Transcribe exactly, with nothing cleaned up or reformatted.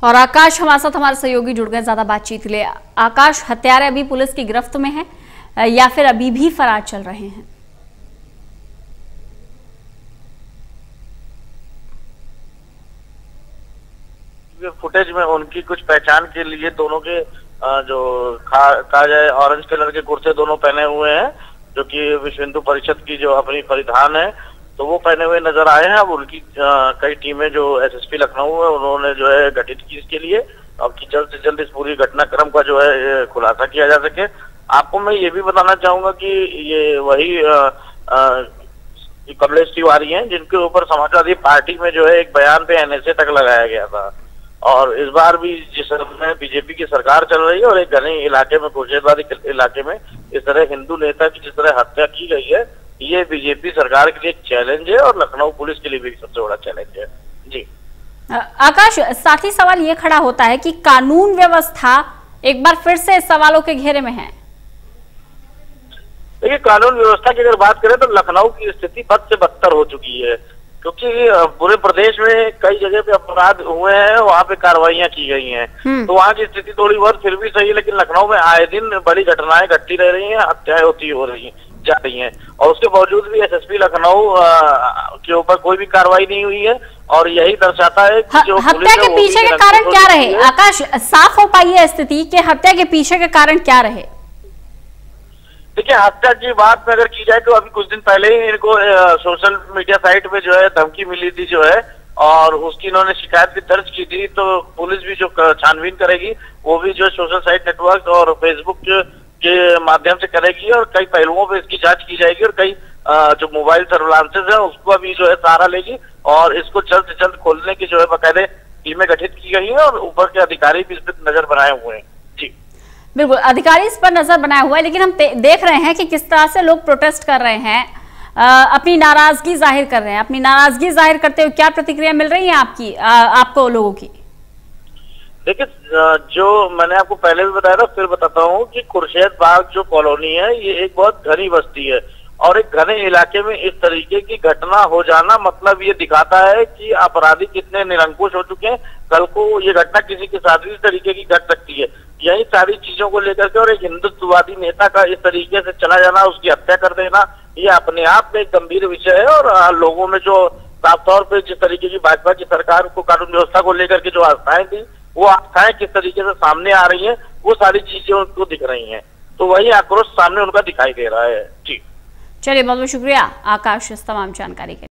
और आकाश हमारे साथ हमारे सहयोगी जुड़ गए ज्यादा बातचीत के लिए। आकाश, हत्यारे अभी पुलिस की गिरफ्त में हैं या फिर अभी भी फरार चल रहे हैं? फुटेज में उनकी कुछ पहचान के लिए दोनों के जो कहा जाए ऑरेंज कलर के कुर्ते दोनों पहने हुए हैं, जो कि विश्व हिंदू परिषद की जो अपनी परिधान है, तो वो पहने हुए नजर आए हैं। अब उनकी आ, कई टीमें जो एसएसपी लखनऊ है उन्होंने जो है गठित की इसके लिए, अब कि जल्द से जल्द इस पूरी घटनाक्रम का जो है खुलासा किया जा सके। आपको मैं ये भी बताना चाहूंगा कि ये वही आ, आ, कमलेश तिवारी हैं जिनके ऊपर समाजवादी पार्टी में जो है एक बयान पे एनएसए तक लगाया गया था। और इस बार भी जिस समय बीजेपी की सरकार चल रही है और एक घने इलाके में, खुर्शीदाबाद इलाके में इस तरह हिंदू नेता की जिस तरह हत्या की गई है, ये बीजेपी सरकार के लिए एक चैलेंज है और लखनऊ पुलिस के लिए भी सबसे बड़ा चैलेंज है। जी आकाश, साथ ही सवाल ये खड़ा होता है कि कानून व्यवस्था एक बार फिर से सवालों के घेरे में है। देखिए, कानून व्यवस्था की अगर बात करें तो लखनऊ की स्थिति बद से बदतर हो चुकी है, क्योंकि पूरे प्रदेश में कई जगह पे अपराध हुए हैं, वहाँ पे कार्रवाइयां की गई हैं, तो वहाँ की स्थिति थोड़ी बहुत फिर भी सही है। लेकिन लखनऊ में आए दिन बड़ी घटनाएं घटती रह रही हैं, हत्याएं होती हो रही हैं जा रही हैं, और उसके बावजूद भी एसएसपी लखनऊ के ऊपर कोई भी कार्रवाई नहीं हुई है। और यही दर्शाता है कि जो हत्या के पीछे के कारण क्या रहे? आकाश, साफ हो पाई है स्थिति कि हत्या के पीछे के कारण क्या रहे? देखिए, हत्या की बात में अगर की जाए तो अभी कुछ दिन पहले ही इनको सोशल मीडिया साइट पे जो है धमकी मिली थी जो है, और उसकी इन्होंने शिकायत भी दर्ज की थी। तो पुलिस भी जो छानबीन करेगी वो भी जो सोशल साइट नेटवर्क और फेसबुक के माध्यम से करेगी, और कई पहलुओं पे इसकी जांच की जाएगी, और कई जो मोबाइल सर्विलांसेस है उसको भी जो है सहारा लेगी, और इसको जल्द से जल्द खोलने की जो है बाकायदे टीमें गठित की गई है, और ऊपर के अधिकारी भी इस पर नजर बनाए हुए हैं। जी बिल्कुल, अधिकारी इस पर नजर बनाया हुआ है, लेकिन हम देख रहे हैं कि किस तरह से लोग प्रोटेस्ट कर रहे हैं, आ, अपनी नाराजगी जाहिर कर रहे हैं। अपनी नाराजगी जाहिर करते हुए क्या प्रतिक्रिया मिल रही है आपकी आ, आपको लोगों की? देखिए, जो मैंने आपको पहले भी बताया था, फिर बताता हूँ कि खुर्शीदाबाद जो कॉलोनी है ये एक बहुत घनी बस्ती है, और एक घने इलाके में इस तरीके की घटना हो जाना मतलब ये दिखाता है कि अपराधी कितने निरंकुश हो चुके हैं। कल को ये घटना किसी के साथ भी इस तरीके की घट सकती है। यही सारी चीजों को लेकर के और एक हिंदुत्ववादी नेता का इस तरीके से चला जाना, उसकी हत्या कर देना, ये अपने आप में एक गंभीर विषय है। और लोगों में जो साफ तौर पर जिस तरीके की भाजपा की सरकार को कानून व्यवस्था को लेकर के जो आस्थाएं थी, वो आस्थाएं किस तरीके से सामने आ रही हैं, वो सारी चीजें उनको दिख रही हैं। तो वही आक्रोश सामने उनका दिखाई दे रहा है। जी चलिए, बहुत बहुत शुक्रिया आकाश इस तमाम जानकारी के लिए।